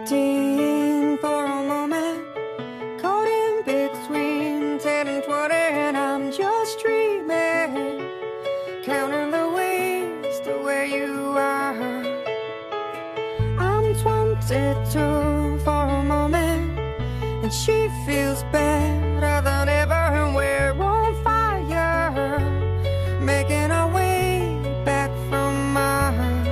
15 for a moment, caught in between 10 and 20, and I'm just dreaming, counting the ways to where you are. I'm 22 for a moment, and she feels better than ever, and we're on fire, making our way back from Mars.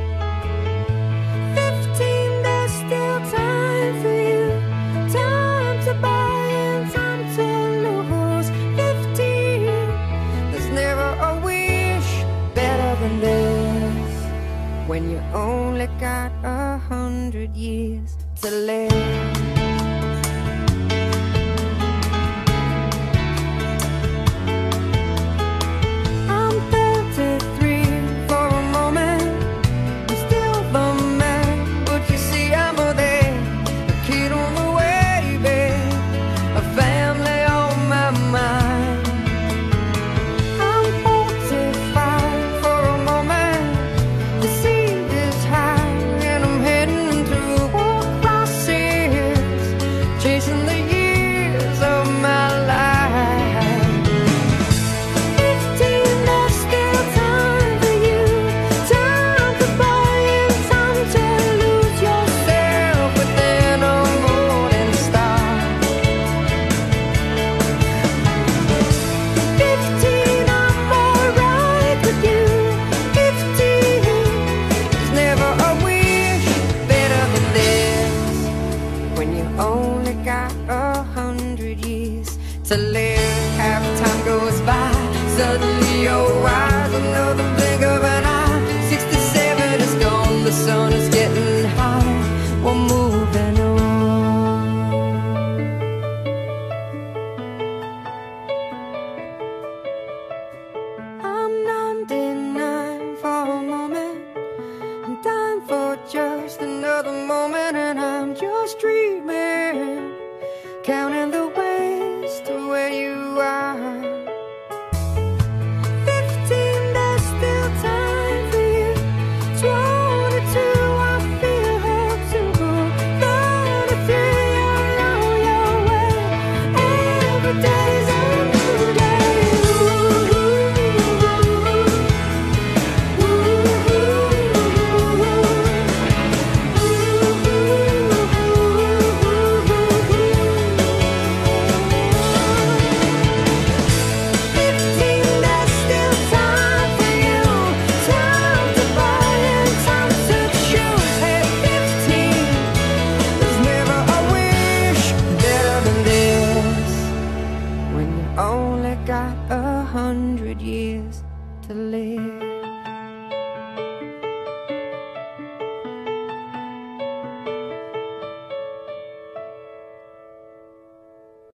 15, there's still time for you, time to buy and time to lose. 15, there's never a wish better than this, when you only got 100 years to live. Chasing the years of my life. 15, there's still time for you, time to buy and time to lose yourself within a morning star. 15, I'm alright with you. 15, there's never a wish better than this, when you only got 100 years to live. Half time goes by, suddenly you're wise, another blink of an eye. 67 is gone, the sun is getting high, we're moving on. I'm 99 for a moment, I'm dying for just another moment, and I'm just dreaming, counting